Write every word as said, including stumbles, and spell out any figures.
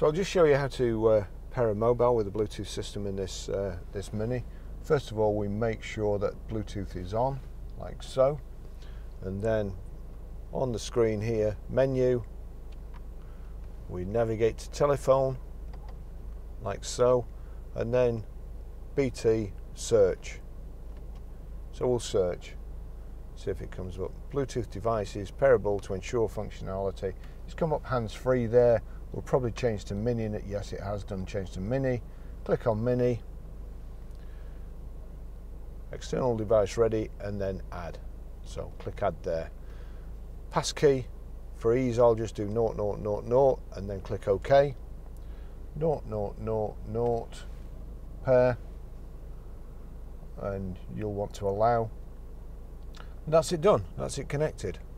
So I'll just show you how to uh, pair a mobile with a Bluetooth system in this, uh, this Mini. First of all, we make sure that Bluetooth is on, like so. And then on the screen here, menu, we navigate to telephone, like so. And then B T search. So we'll search, see if it comes up. Bluetooth devices, pairable to ensure functionality. It's come up hands-free there. We'll probably change to Mini. Yes, it has done change to Mini. Click on Mini. External device ready, and then add. So click add there. Passkey, for ease, I'll just do naught, naught, naught, naught, and then click OK. Naught, naught, naught, naught, pair. And you'll want to allow. And that's it done. That's it connected.